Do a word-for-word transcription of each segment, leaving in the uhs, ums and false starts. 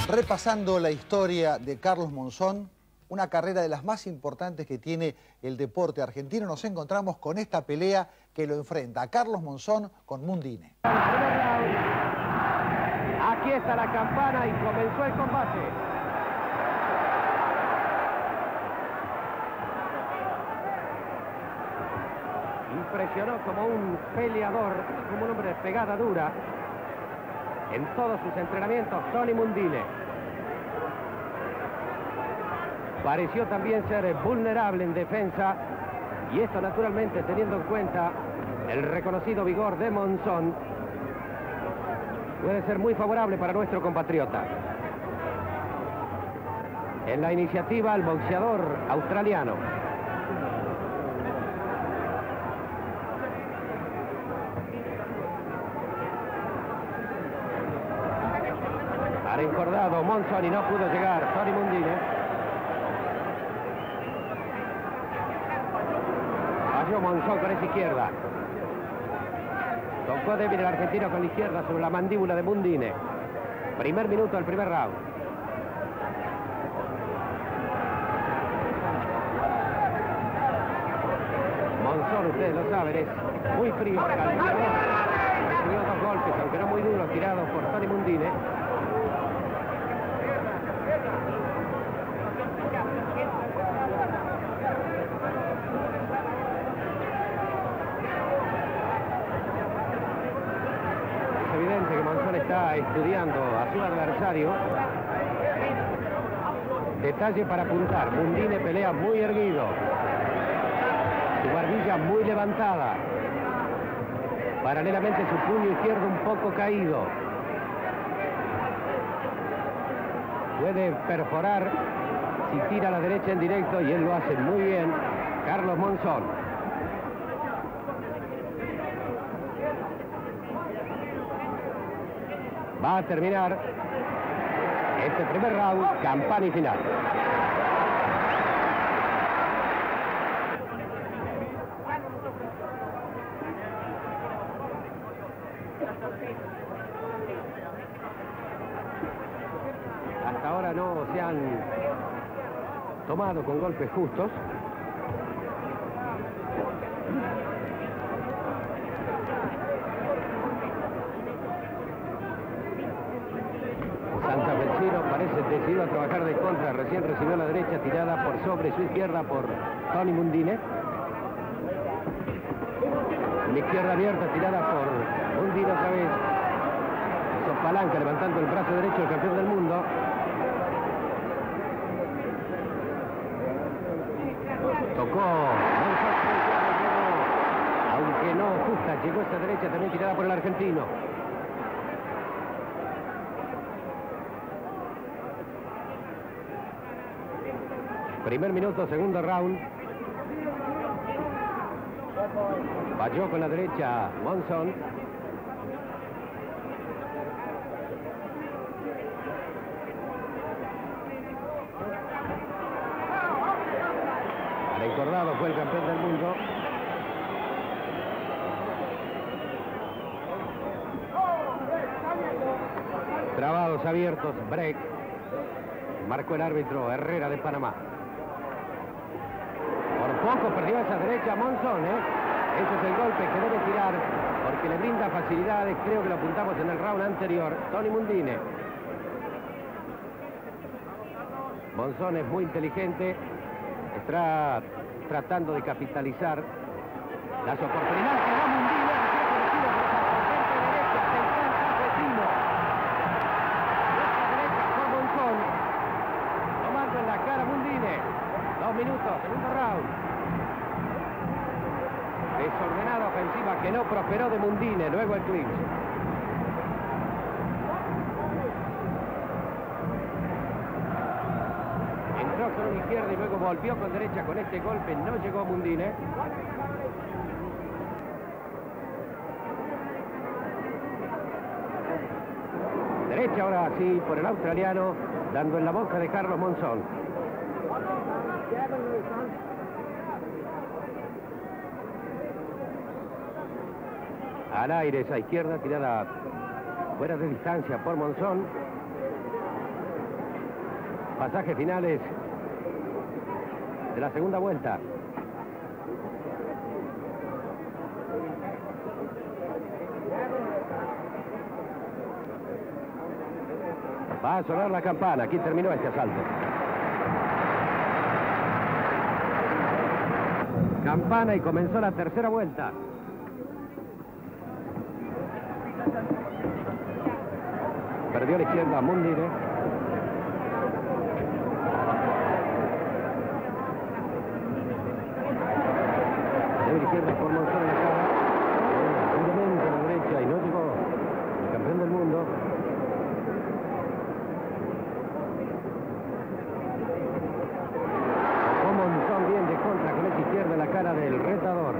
Repasando la historia de Carlos Monzón, una carrera de las más importantes que tiene el deporte argentino, nos encontramos con esta pelea que lo enfrenta a Carlos Monzón con Mundine. Aquí está la campana y comenzó el combate. Impresionó como un peleador, como un hombre de pegada dura en todos sus entrenamientos, Tony Mundine. Pareció también ser vulnerable en defensa, y esto naturalmente teniendo en cuenta el reconocido vigor de Monzón, puede ser muy favorable para nuestro compatriota. En la iniciativa, el boxeador australiano. Ha encordado Monzón y no pudo llegar Tony Mundine. Falló Monzón con esa izquierda. Tocó débil el argentino con la izquierda sobre la mandíbula de Mundine. Primer minuto del primer round. Monzón, ustedes lo saben, es muy frío, calculador. Recibió dos golpes, aunque no muy duros, tirados por Tony Mundine. Está estudiando a su adversario. Detalle para apuntar: Mundine pelea muy erguido, su barbilla muy levantada, paralelamente su puño izquierdo un poco caído. Puede perforar si tira a la derecha en directo, y él lo hace muy bien, Carlos Monzón. Va a terminar este primer round, campana y final. Hasta ahora no se han tomado con golpes justos. Parece decidido a trabajar de contra. Recién recibió la derecha tirada por sobre su izquierda por Tony Mundine. La izquierda abierta tirada por Mundine otra vez. Hizo palanca levantando el brazo derecho del campeón del mundo. Tocó. Aunque no justa, llegó esa derecha también tirada por el argentino. Primer minuto, segundo round. Falló con la derecha Monzón. Al encordado fue el campeón del mundo. Trabados abiertos, break. Marcó el árbitro Herrera de Panamá. Poco perdió esa derecha Monzón, ¿eh? Ese es el golpe que debe tirar, porque le brinda facilidades. Creo que lo apuntamos en el round anterior. Tony Mundine. Monzón es muy inteligente. Está tratando de capitalizar las oportunidades que da Mundine. Derecha del asesino. Derecha por Monzón. Tomando en la cara Mundine. Dos minutos, segundo round. Desordenada ofensiva que no prosperó de Mundine, luego el clinch. Entró con una izquierda y luego volvió con derecha. Con este golpe no llegó Mundine. Derecha ahora sí por el australiano, dando en la boca de Carlos Monzón. Al aire esa izquierda tirada fuera de distancia por Monzón. pasajes finales de la segunda vuelta. Va a sonar la campana. Aquí terminó este asalto. Campana y comenzó la tercera vuelta. Perdió a la izquierda Mundine. De la izquierda por Monzón en la cara. Fundamento a la derecha y no llegó el campeón del mundo. Izquierda en la cara del retador.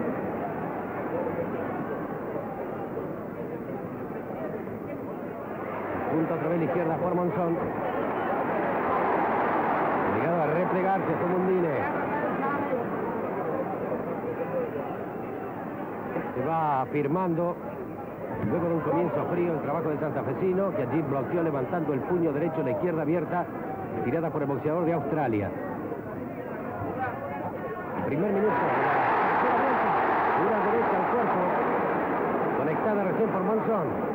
Punto otra vez la izquierda por Monzón. Obligado a replegarse a Mundine. Se va afirmando. Luego de un comienzo frío el trabajo del santafesino, que allí bloqueó levantando el puño derecho, la izquierda abierta, tirada por el boxeador de Australia. Primer minuto de la tercera vuelta, una derecha al cuerpo, conectada recién por Monzón.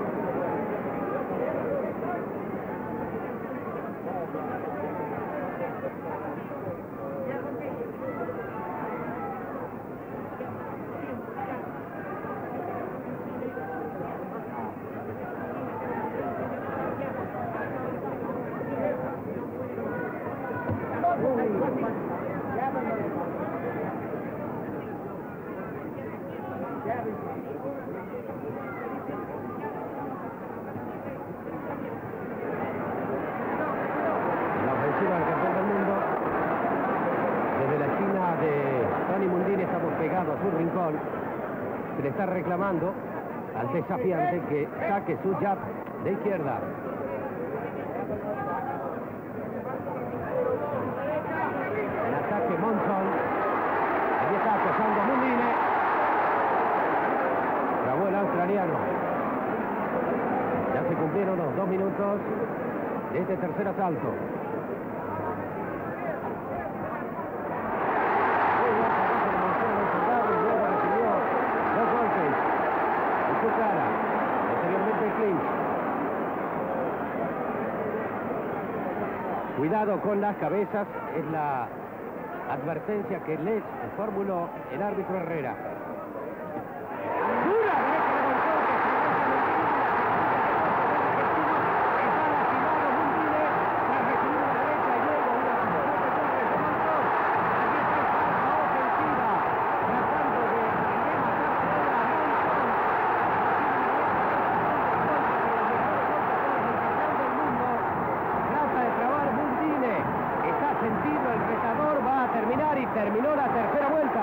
La ofensiva del campeón del mundo. Desde la esquina de Tony Mundine estamos pegados a su rincón. Se le está reclamando al desafiante que saque su jab de izquierda. El ataque Monzón. Allí está acosando a Mundine. Trabó el australiano. Ya se cumplieron los dos minutos de este tercer asalto. Muy buen trabajo de Monzón en el soldado y luego recibió dos golpes en su cara. Posteriormente el clinch. Cuidado con las cabezas, es la advertencia que les formuló el árbitro Herrera. ¡Dura derecha de Monzón que se está lastimado Mundine tras recibir una derecha y luego una fuerte golpe de Monzón. Aquí está esa ofensiva tratando de rematar fuera a Monzón. El campeón del mundo trata de trabar Mundine. Está sentido el retador, va a terminar y terminó la tercera vuelta.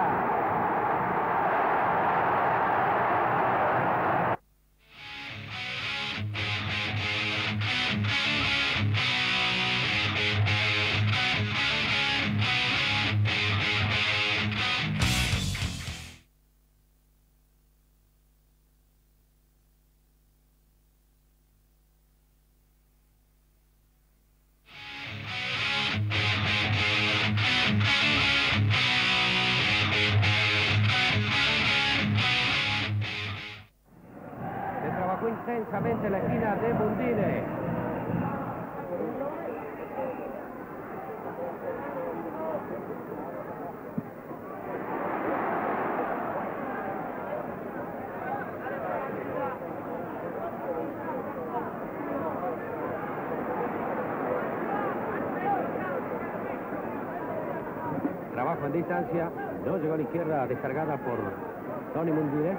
Se trabajó intensamente la esquina de Mundine. Trabajo en distancia, no llegó a la izquierda descargada por Tony Mundine.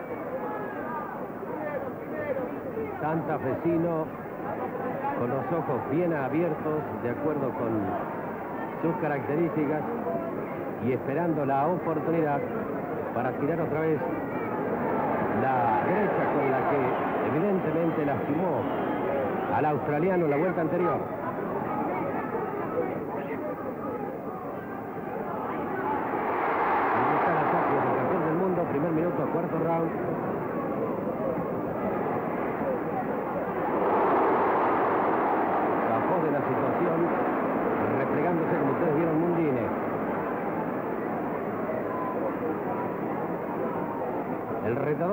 Santafesino con los ojos bien abiertos, de acuerdo con sus características, y esperando la oportunidad para tirar otra vez la derecha con la que evidentemente lastimó al australiano en la vuelta anterior. Ahí está el ataque del campeón del mundo, primer minuto, cuarto round.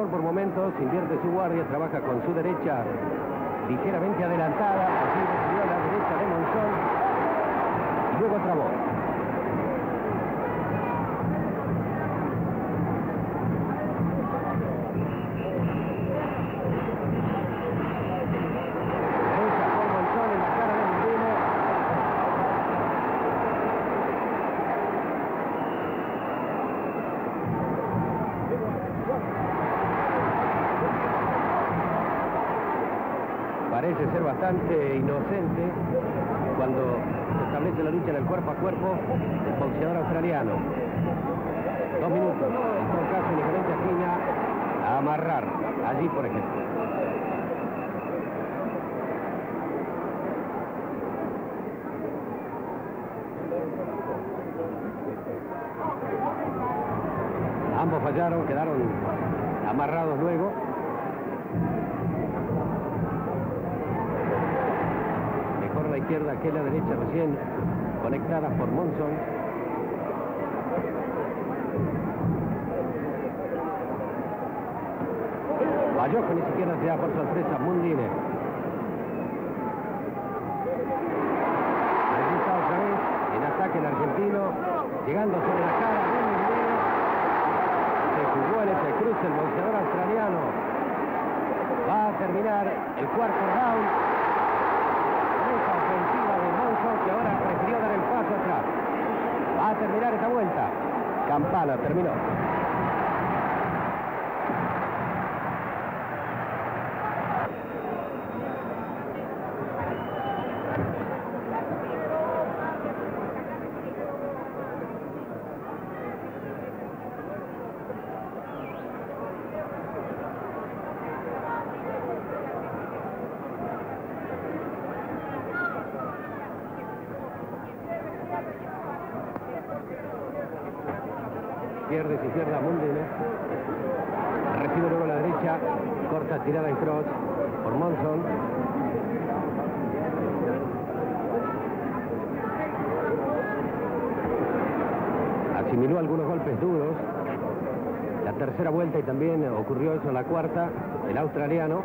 boxeador por momentos invierte su guardia, trabaja con su derecha ligeramente adelantada, así recibió la derecha de Monzón y luego trabó. Derecha por Monzón en la cara de Mundine. Parece ser bastante inocente cuando se establece la lucha en el cuerpo a cuerpo el boxeador australiano. Dos minutos, en todo caso, en diferente esquina, a amarrar, allí por ejemplo. Ambos fallaron, quedaron amarrados luego. Mejor la izquierda que la derecha, recién conectadas por Monzón. Falló que ni siquiera se da por sorpresa Mundine. Allí está otra vez en ataque el argentino, llegando sobre la cara de Mundine. Se jugó en ese cruce el boxeador australiano. Va a terminar el cuarto round. Esa ofensiva de Monzón, que ahora prefirió dar el paso atrás. Va a terminar esta vuelta. Campana terminó. Pierde, se izquierda Mundine. Recibe luego la derecha. Corta tirada en cross por Monzón. Asimiló algunos golpes duros. La tercera vuelta y también ocurrió eso en la cuarta. El australiano.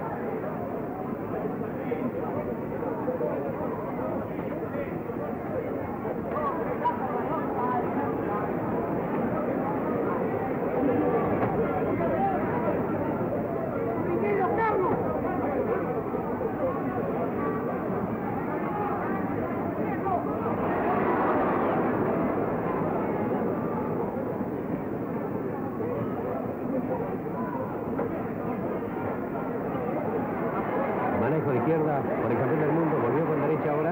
Manejo de izquierda por el campeón del mundo, volvió con derecha ahora.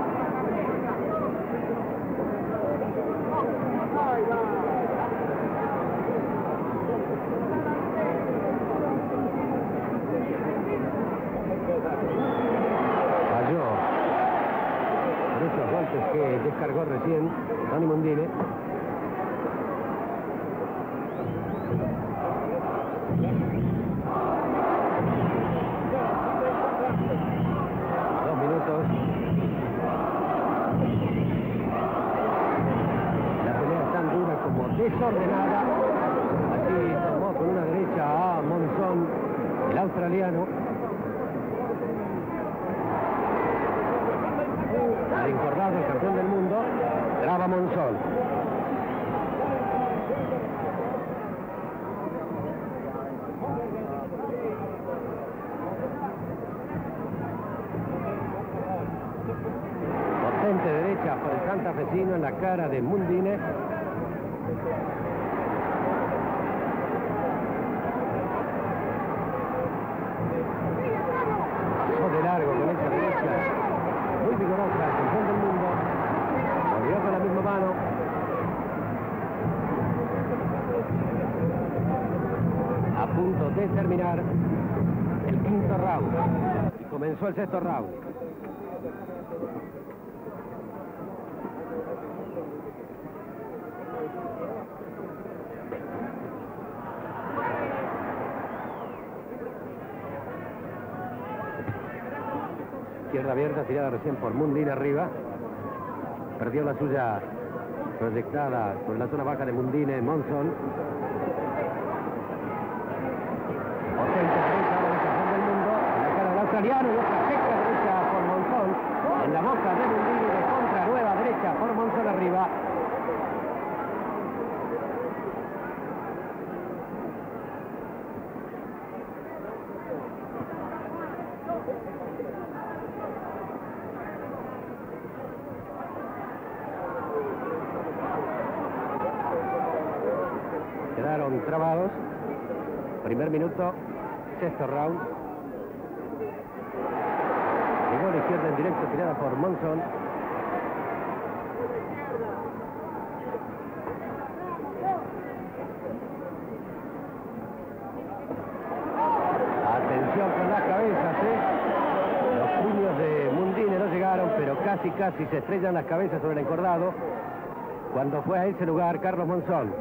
Falló por esos golpes que descargó recién Tony Mundine. Desordenada, así tomó con una derecha a Monzón, el australiano. Al encordado el campeón del mundo, traba Monzón. Potente derecha por el santafesino en la cara de Mundine. De largo con esa derecha muy vigorosa, el campeón del mundo. Volvió con la misma mano. A punto de terminar el quinto round y comenzó el sexto round. Izquierda abierta, tirada recién por Mundine arriba. Perdió la suya proyectada por la zona baja de Mundine, Monzón. australiano y otra seca derecha por Monzón. En la boca de Mundini, de contra nueva derecha por Monzón arriba. Quedaron trabados. Primer minuto, sexto round. Llegó a la izquierda en directo, tirada por Monzón. Atención con las cabezas, ¿eh? Los puños de Mundini no llegaron, pero casi, casi se estrellan las cabezas sobre el encordado cuando fue a ese lugar Carlos Monzón.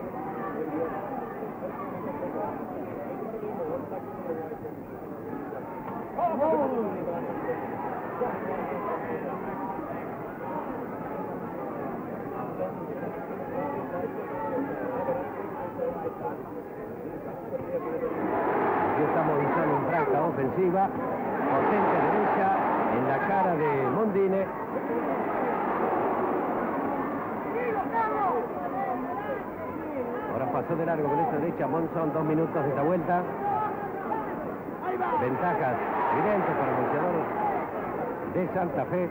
Aquí está Monzón en franca ofensiva, potente derecha en la cara de Mundini. Ahora pasó de largo con esa derecha Monzón, dos minutos de esta vuelta. Ventajas evidentes para el boxeador de Santa Fe.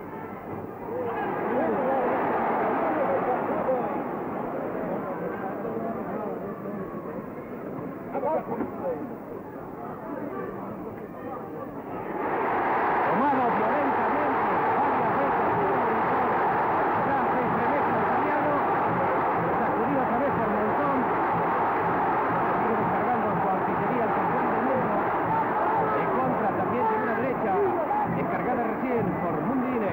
Tomado violentamente varias veces por Monzón. Ya se estremece el italiano. Sacudido otra vez por Monzón. Sigue descargando su artillería al campeón del mundo. En contra también de una derecha descargada recién por Mundini.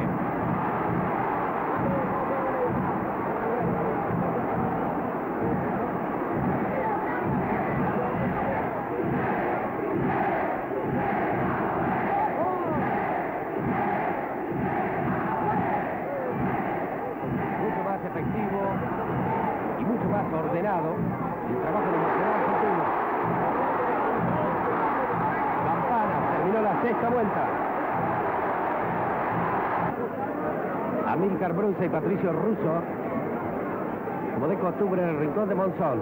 Mucho más efectivo y mucho más ordenado el trabajo de boxeador argentino. Terminó la sexta vuelta. Amílcar Brunza y Patricio Russo, como de costumbre en el rincón de Monzón.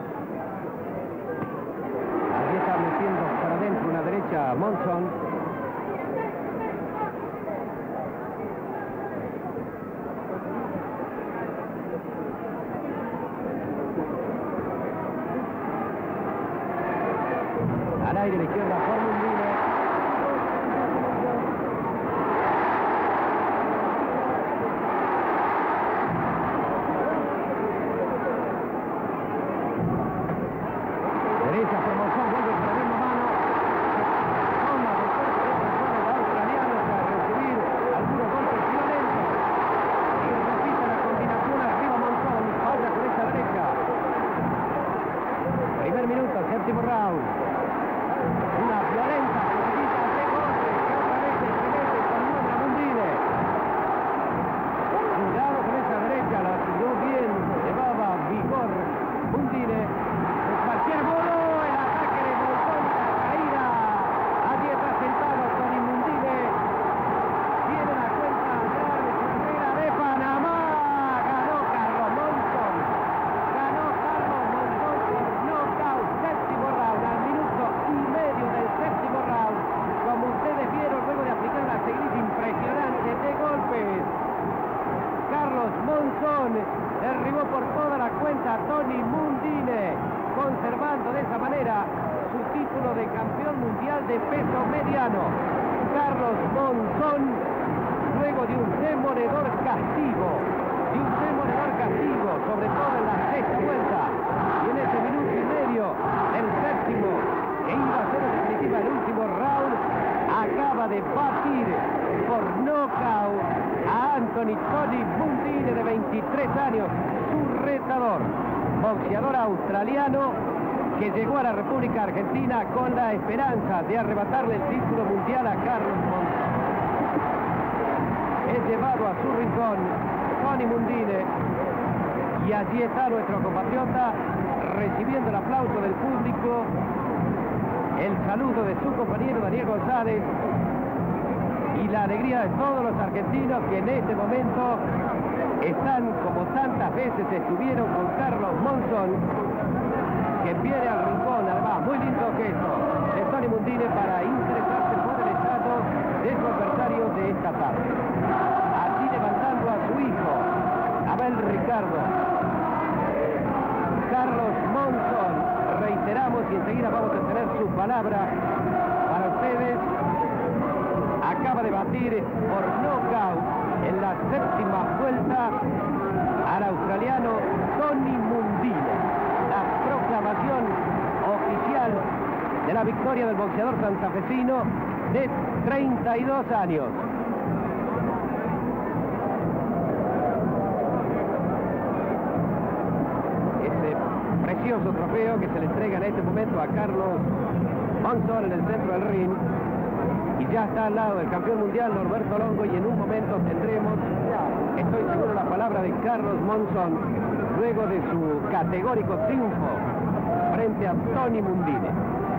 Allí está metiendo para adentro una derecha Monzón. Al aire de izquierda por Mundini. Derecha por Monzón, vuelve el freno mano. Toma de fuerte el australiano para recibir algunos golpes violentos. Y repite la combinación arriba Monzón. Falla con esa derecha. Primer minuto, séptimo round. Una violenta seguidita de golpes que otra vez se mete con nueva Mundini. Cuidado con esa derecha, la tiró bien, llevaba vigor Mundini. En cualquier modo, el ataque de Monzón, la caída. Allí está sentado Tony Mundini. Tiene la cuenta grande, frontera de Panamá. Ganó Carlos Monzón. Ganó Carlos Monzón por nocaut, séptimo round, al minuto y medio del séptimo round. Como ustedes vieron, luego de aplicar una seguidilla impresionante de golpes, Carlos Monzón derribó por toda la cuenta a Tony Mundini, conservando de esa manera su título de campeón mundial de peso mediano. Carlos Monzón, luego de un demoledor castigo, de un demoledor castigo, sobre todo en la sexta vuelta, y en ese minuto y medio del séptimo, que iba a ser en definitiva el último round, acaba de batir por nocaut a Anthony Tony Mundini, de veintitrés años, su retador, boxeador australiano que llegó a la República Argentina con la esperanza de arrebatarle el título mundial a Carlos Monzón. Es llevado a su rincón Tony Mundini y allí está nuestro compatriota recibiendo el aplauso del público, el saludo de su compañero Daniel González, y la alegría de todos los argentinos que en este momento están, como tantas veces estuvieron con Carlos Monzón, que viene al rincón, además, muy lindo gesto de Tony Mundine para interesarse por el estado de su adversario de esta tarde. Así levantando a su hijo, Abel Ricardo. Carlos Monzón, reiteramos y enseguida vamos a tener su palabra para ustedes. Acaba de batir por nocaut en la séptima vuelta al australiano Tony Mundine. La proclamación oficial de la victoria del boxeador santafesino de treinta y dos años. Ese precioso trofeo que se le entrega en este momento a Carlos Monzón en el centro del ring. Y ya está al lado del campeón mundial Norberto Longo, y en un momento tendremos, estoy seguro, la palabra de Carlos Monzón luego de su categórico triunfo frente a Tony Mundine.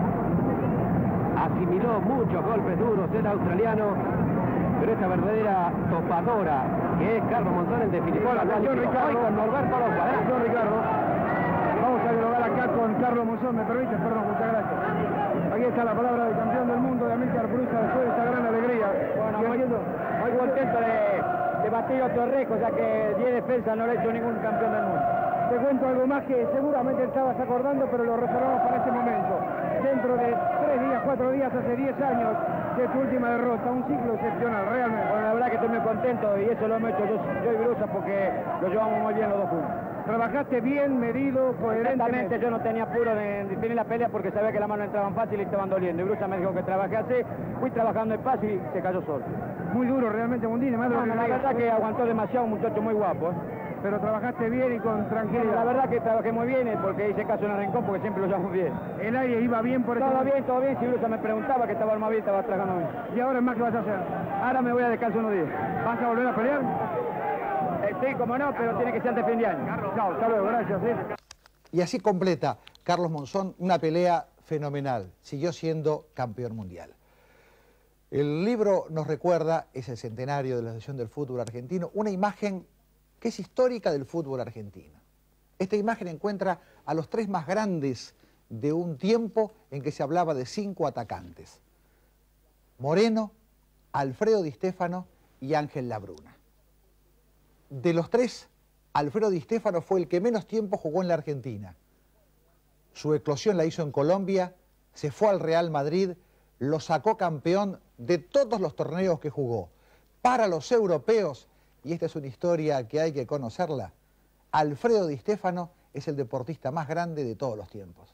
Asimiló muchos golpes duros el australiano, pero esta verdadera topadora que es Carlos Monzón en definitiva. Atención, Ricardo. Hoy con Norberto Longo. Atención, Ricardo. Vamos a dialogar acá con Carlos Monzón, ¿me permite? Perdón, muchas gracias. Aquí está la palabra del campeón del mundo de Amílcar Bruza después de esta gran alegría. Bueno, muy, muy contento de, de batir otro récord, ya que diez defensas no le ha hecho ningún campeón del mundo. Te cuento algo más que seguramente estabas acordando, pero lo reservamos para este momento. Dentro de tres días, cuatro días, hace diez años de tu última derrota, un ciclo excepcional, realmente. Bueno, la verdad que estoy muy contento y eso lo hemos hecho yo, yo y Bruza porque lo llevamos muy bien los dos juntos. Trabajaste bien, medido, coherentemente. Exactamente, yo no tenía apuro de definir la pelea porque sabía que las manos entraban fácil y estaban doliendo. Y Bruza me dijo que trabajé así, fui trabajando despacio y se cayó solo. Muy duro realmente, Mundine, más de lo que Bueno, la creías. verdad que aguantó demasiado, un muchacho muy guapo. ¿eh? Pero trabajaste bien y con tranquilidad. La verdad que trabajé muy bien porque hice caso en el rincón porque siempre lo llevamos bien. El aire iba bien por eso. Todo bien, todo bien. Si Bruza me preguntaba que estaba más bien, estaba trabajando bien. ¿Y ahora más qué vas a hacer? Ahora me voy a descansar unos días. ¿Vas a volver a pelear? Eh, sí, como no, pero tiene que ser antes de fin de año. Chao, hasta luego, gracias. ¿sí? Y así completa Carlos Monzón una pelea fenomenal. Siguió siendo campeón mundial. El libro nos recuerda, es el centenario de la Asociación del Fútbol Argentino, una imagen que es histórica del fútbol argentino. Esta imagen encuentra a los tres más grandes de un tiempo en que se hablaba de cinco atacantes: Moreno, Alfredo Di Stéfano y Ángel Labruna. De los tres, Alfredo Di Stéfano fue el que menos tiempo jugó en la Argentina. Su eclosión la hizo en Colombia, se fue al Real Madrid, lo sacó campeón de todos los torneos que jugó. Para los europeos, y esta es una historia que hay que conocerla, Alfredo Di Stéfano es el deportista más grande de todos los tiempos.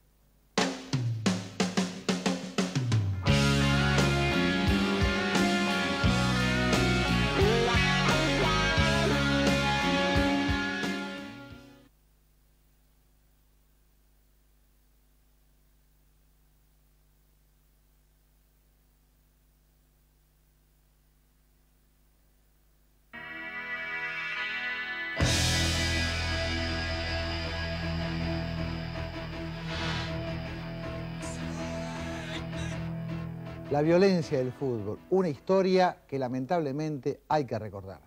La violencia del fútbol, una historia que lamentablemente hay que recordar.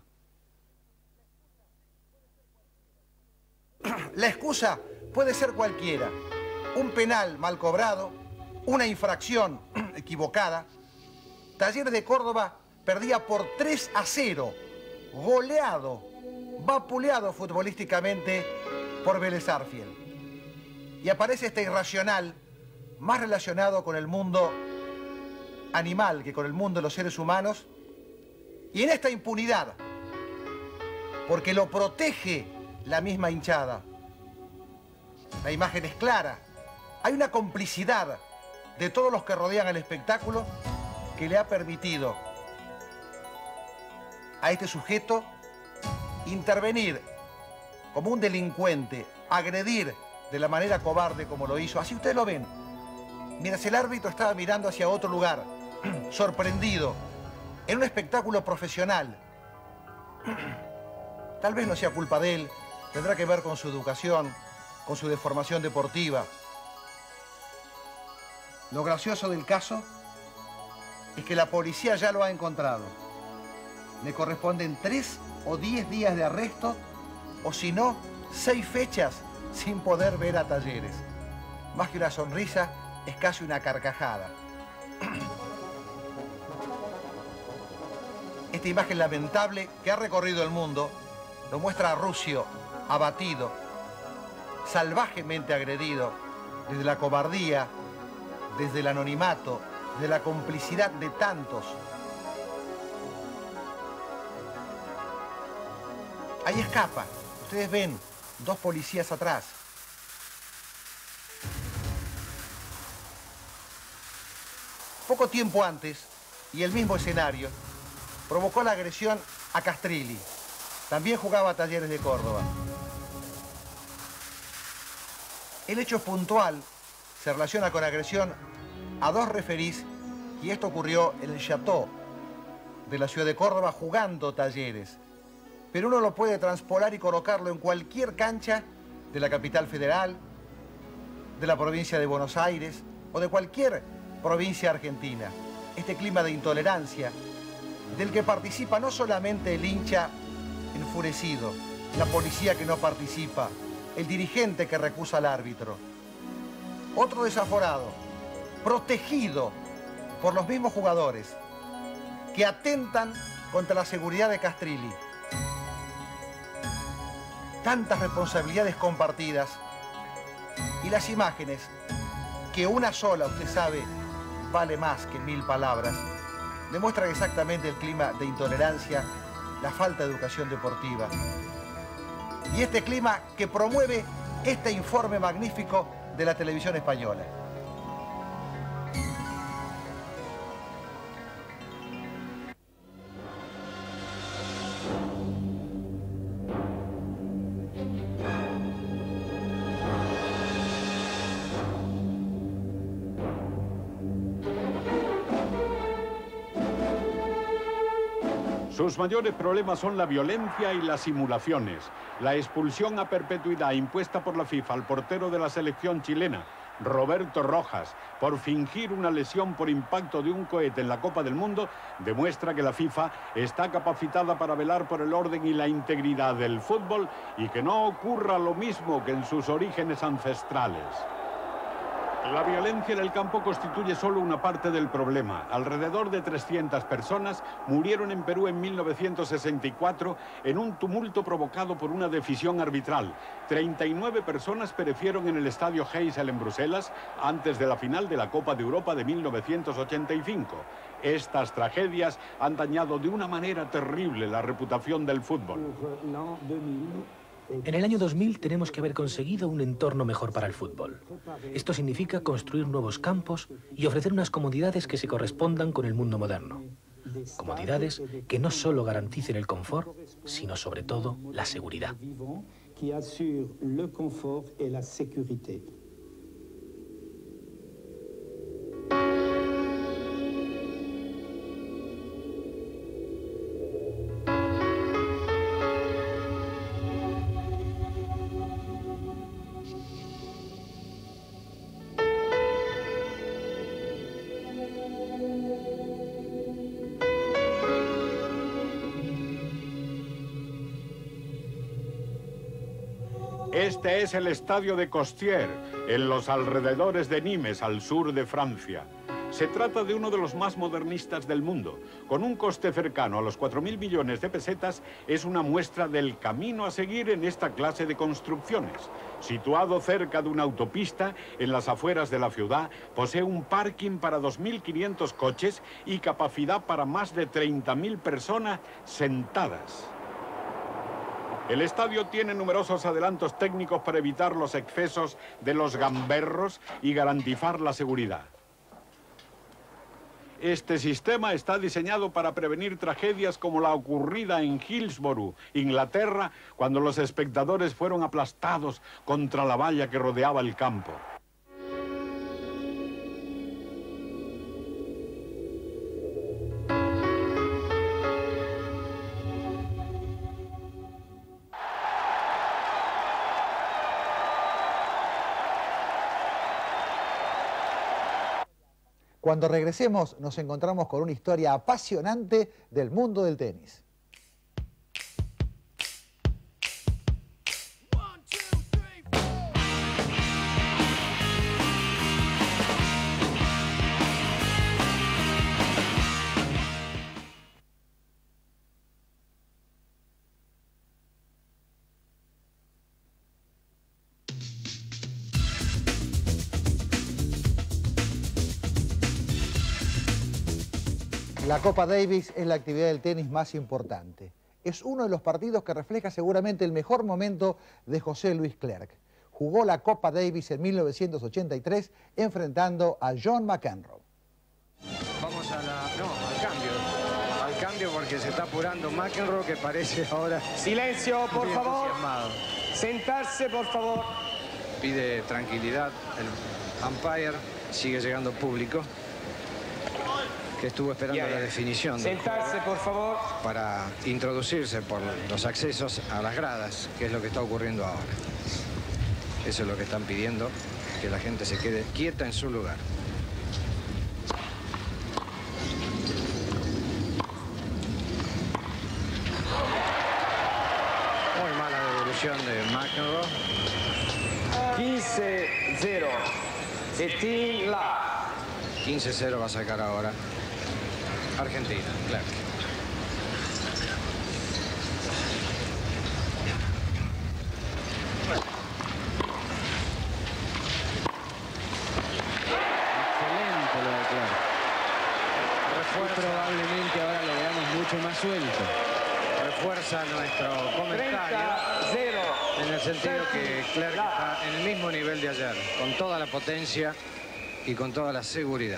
La excusa puede ser cualquiera. Un penal mal cobrado, una infracción equivocada. Talleres de Córdoba perdía por tres a cero, goleado, vapuleado futbolísticamente por Vélez Sarsfield. Y aparece este irracional, más relacionado con el mundo animal que con el mundo de los seres humanos, y en esta impunidad, porque lo protege la misma hinchada. La imagen es clara, hay una complicidad de todos los que rodean el espectáculo que le ha permitido a este sujeto intervenir como un delincuente, agredir de la manera cobarde como lo hizo. Así ustedes lo ven, mientras el árbitro estaba mirando hacia otro lugar, sorprendido, en un espectáculo profesional. Tal vez no sea culpa de él, tendrá que ver con su educación, con su deformación deportiva. Lo gracioso del caso es que la policía ya lo ha encontrado. Le corresponden tres o diez días de arresto, o si no, seis fechas sin poder ver a Talleres. Más que una sonrisa, es casi una carcajada. Esta imagen lamentable que ha recorrido el mundo lo muestra a Rusio abatido, salvajemente agredido, desde la cobardía, desde el anonimato, de la complicidad de tantos. Ahí escapa. Ustedes ven dos policías atrás. Poco tiempo antes, y el mismo escenario, provocó la agresión a Castrilli. También jugaba a Talleres de Córdoba. El hecho puntual se relaciona con agresión a dos referís y esto ocurrió en el Chateau de la ciudad de Córdoba jugando Talleres. Pero uno lo puede transpolar y colocarlo en cualquier cancha de la capital federal, de la provincia de Buenos Aires o de cualquier provincia argentina. Este clima de intolerancia del que participa no solamente el hincha enfurecido, la policía que no participa, el dirigente que recusa al árbitro. Otro desaforado, protegido por los mismos jugadores que atentan contra la seguridad de Castrilli. Tantas responsabilidades compartidas y las imágenes, que una sola, usted sabe, vale más que mil palabras, demuestran exactamente el clima de intolerancia, la falta de educación deportiva. Y este clima que promueve este informe magnífico de la televisión española. Sus mayores problemas son la violencia y las simulaciones. La expulsión a perpetuidad impuesta por la FIFA al portero de la selección chilena, Roberto Rojas, por fingir una lesión por impacto de un cohete en la Copa del Mundo, demuestra que la FIFA está capacitada para velar por el orden y la integridad del fútbol y que no ocurra lo mismo que en sus orígenes ancestrales. La violencia en el campo constituye solo una parte del problema. Alrededor de trescientas personas murieron en Perú en mil novecientos sesenta y cuatro en un tumulto provocado por una decisión arbitral. treinta y nueve personas perecieron en el estadio Heysel en Bruselas antes de la final de la Copa de Europa de mil novecientos ochenta y cinco. Estas tragedias han dañado de una manera terrible la reputación del fútbol. En el año dos mil tenemos que haber conseguido un entorno mejor para el fútbol. Esto significa construir nuevos campos y ofrecer unas comodidades que se correspondan con el mundo moderno. Comodidades que no solo garanticen el confort, sino sobre todo la seguridad. Este es el estadio de Costières, en los alrededores de Nimes, al sur de Francia. Se trata de uno de los más modernistas del mundo. Con un coste cercano a los cuatro mil millones de pesetas, es una muestra del camino a seguir en esta clase de construcciones. Situado cerca de una autopista, en las afueras de la ciudad, posee un parking para dos mil quinientos coches y capacidad para más de treinta mil personas sentadas. El estadio tiene numerosos adelantos técnicos para evitar los excesos de los gamberros y garantizar la seguridad. Este sistema está diseñado para prevenir tragedias como la ocurrida en Hillsborough, Inglaterra, cuando los espectadores fueron aplastados contra la valla que rodeaba el campo. Cuando regresemos nos encontramos con una historia apasionante del mundo del tenis. La Copa Davis es la actividad del tenis más importante. Es uno de los partidos que refleja seguramente el mejor momento de José Luis Clerc. Jugó la Copa Davis en mil novecientos ochenta y tres enfrentando a John McEnroe. Vamos a la... no, al cambio. Al cambio porque se está apurando McEnroe, que parece ahora... Silencio, por muy favor. entusiasmado. Sentarse, por favor. Pide tranquilidad. El umpire, sigue llegando público, que estuvo esperando Ya, ya. la definición del Sentarse, juego por favor. para introducirse por los accesos a las gradas, que es lo que está ocurriendo ahora. Eso es lo que están pidiendo, que la gente se quede quieta en su lugar. Muy mala devolución de McEnroe. quince cero. Setting la. quince cero va a sacar ahora Argentina, claro. Excelente lo de Clark. Refuerza. Probablemente ahora lo veamos mucho más suelto. Refuerza nuestro comentario treinta cero. en el sentido que Clark está en el mismo nivel de ayer, con toda la potencia y con toda la seguridad.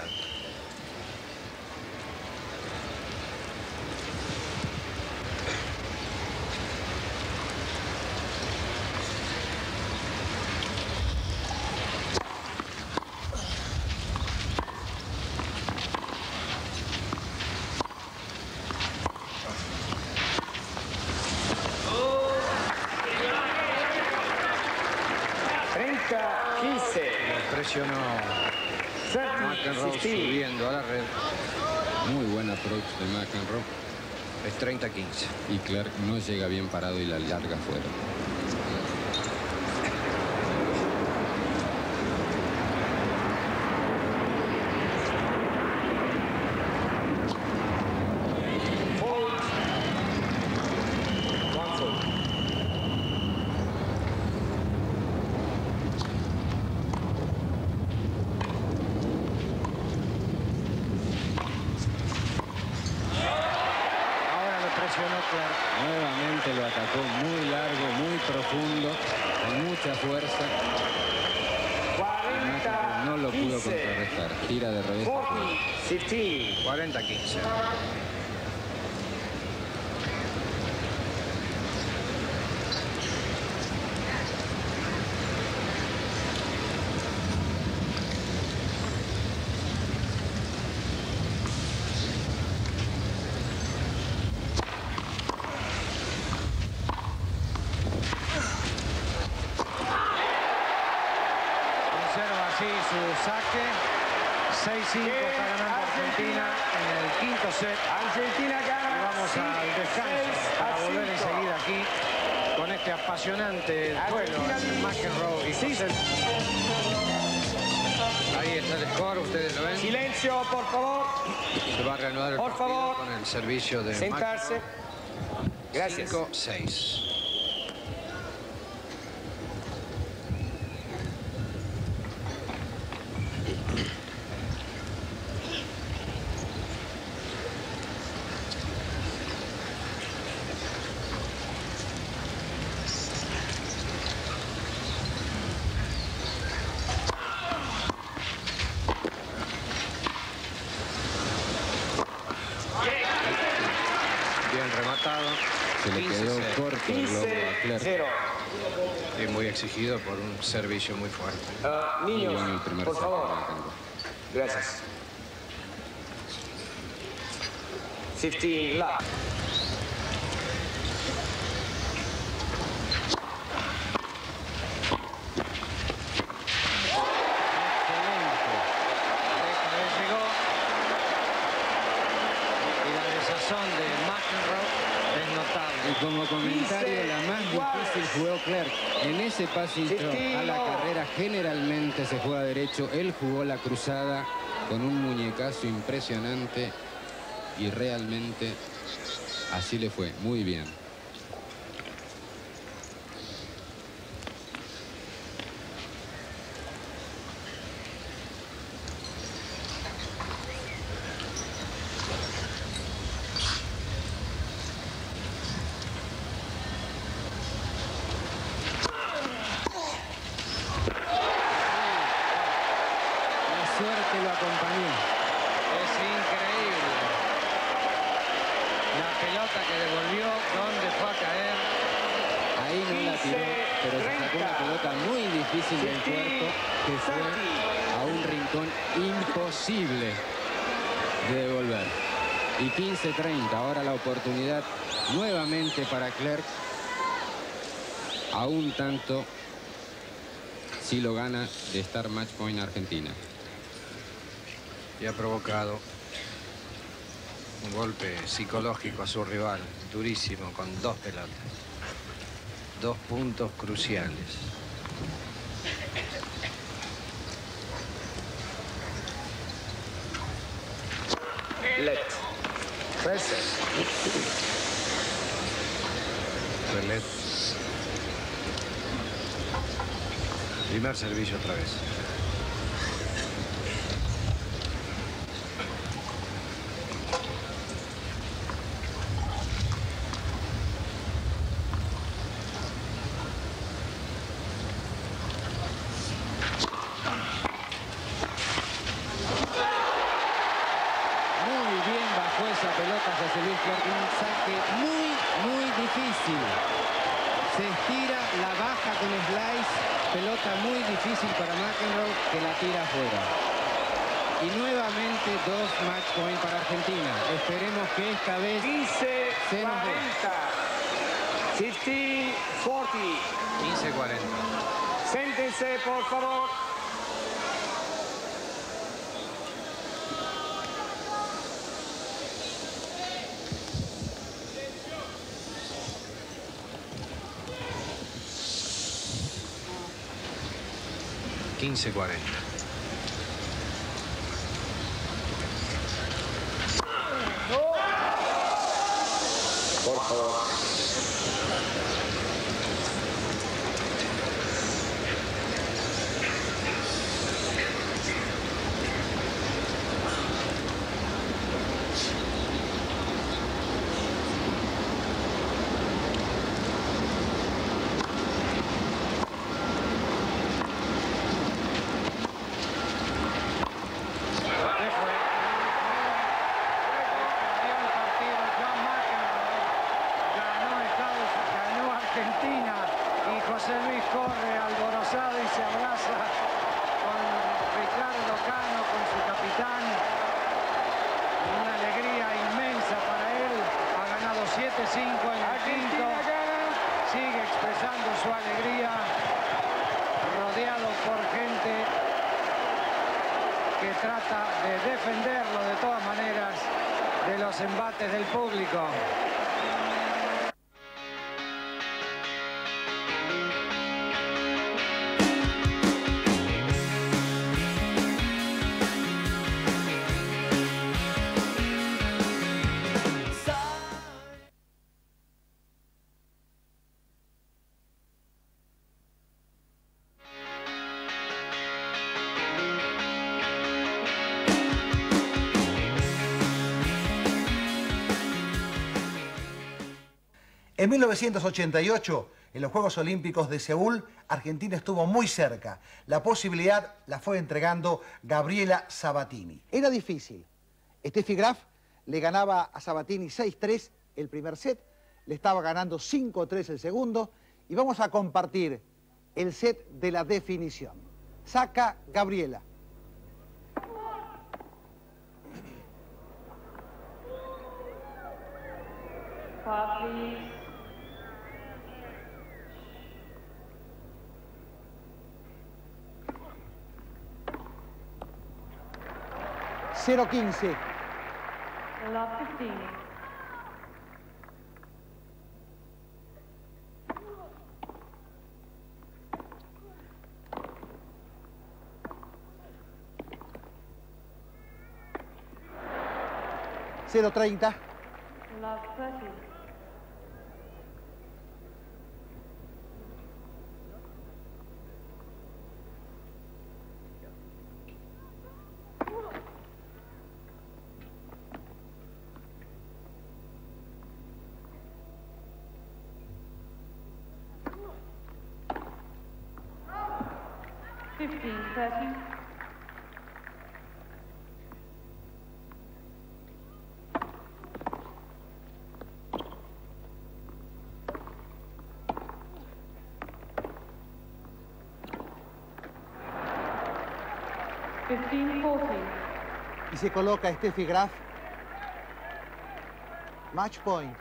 treinta quince. Presionó McEnroe subiendo a la red. Muy buen approach de McEnroe. Es treinta quince. Y Clerc no llega bien parado y la larga fuera. Nuevamente lo atacó muy largo, muy profundo, con mucha fuerza. McEnroe no lo pudo contrarrestar. Tira de revés. cuarenta quince. Saque, seis cinco está ganando Argentina en el quinto set. Argentina gana. Y vamos al descanso para volver enseguida aquí con este apasionante duelo entre McEnroe y José. Ahí está el score, ustedes lo ven. Silencio, por favor. Se va a reanudar el Por partido favor. con el servicio de Sentarse. Gracias. cinco seis. Bien rematado. Se le quedó quince cero. corto el globo a quince Clerc. cero. Y muy exigido por un servicio muy fuerte. Ah, Muy niños, bueno el primer por saque favor. de McEnroe. Gracias. quince la. Excelente. Le llegó sazón de McEnroe es notable. Y como comentario, la más difícil jugó Clerc. En ese pasito a la carrera generalmente se juega derecho. Él jugó la cruzada con un muñecazo impresionante y realmente así le fue. Muy bien. Suerte lo acompañó. Es increíble. La pelota que devolvió, ¿dónde fue a caer? Ahí no la tiró, pero se sacó una pelota muy difícil del cuerpo que fue a un rincón imposible de devolver. Y quince treinta, ahora la oportunidad nuevamente para Clerc. A un tanto, si lo gana, de estar match point Argentina. Y ha provocado un golpe psicológico a su rival, durísimo, con dos pelotas. Dos puntos cruciales. Let. Relet. Primer servicio otra vez. Un saque muy, muy difícil. Se estira, la baja con slice. Pelota muy difícil para McEnroe, que la tira afuera. Y nuevamente dos match point para Argentina. Esperemos que esta vez se nos dé. cincuenta cuarenta. quince cuarenta. Séntense, por favor. quince cuarenta. Por favor. siete cinco en el quinto. Sigue expresando su alegría, rodeado por gente que trata de defenderlo de todas maneras de los embates del público. En mil novecientos ochenta y ocho, en los Juegos Olímpicos de Seúl, Argentina estuvo muy cerca. La posibilidad la fue entregando Gabriela Sabatini. Era difícil. Steffi Graf le ganaba a Sabatini seis tres el primer set, le estaba ganando cinco tres el segundo, y vamos a compartir el set de la definición. Saca Gabriela. Papi. cero quince. Love quince. cero treinta. Love thirty. Fifteen thirty. Fifteen forty. Y se coloca Steffi Graf. Match point.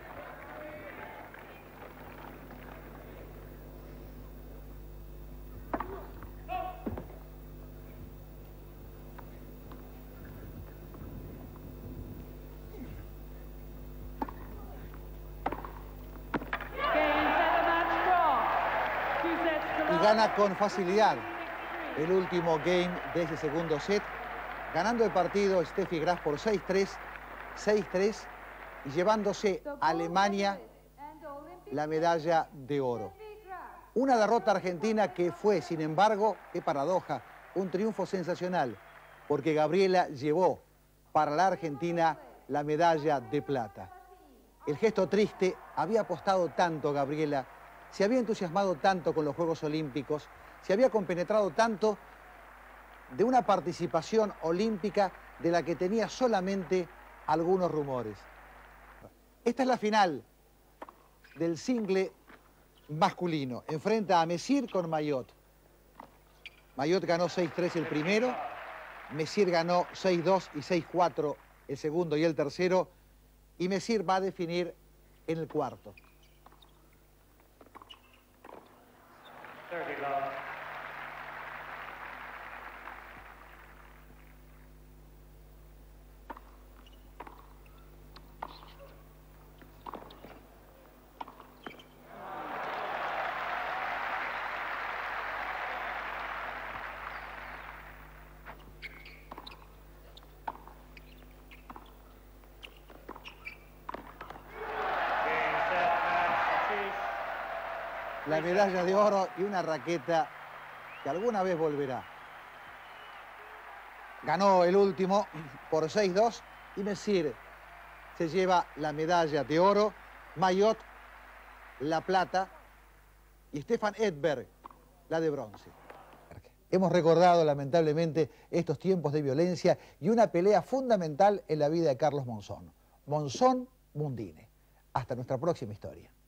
Y gana con facilidad el último game de ese segundo set, ganando el partido Steffi Graf por seis tres, seis tres y llevándose a Alemania la medalla de oro. Una derrota argentina que fue, sin embargo, qué paradoja, un triunfo sensacional, porque Gabriela llevó para la Argentina la medalla de plata. El gesto triste, había apostado tanto Gabriela, se había entusiasmado tanto con los Juegos Olímpicos, se había compenetrado tanto de una participación olímpica de la que tenía solamente algunos rumores. Esta es la final del single masculino. Enfrenta a Messier con Maillot. Maillot ganó seis tres el primero, Messier ganó seis dos y seis cuatro el segundo y el tercero, y Messier va a definir en el cuarto. La medalla de oro y una raqueta que alguna vez volverá. Ganó el último por seis dos y Messier se lleva la medalla de oro, Maillot la plata y Stefan Edberg la de bronce. Hemos recordado lamentablemente estos tiempos de violencia y una pelea fundamental en la vida de Carlos Monzón. Monzón-Mundine. Hasta nuestra próxima historia.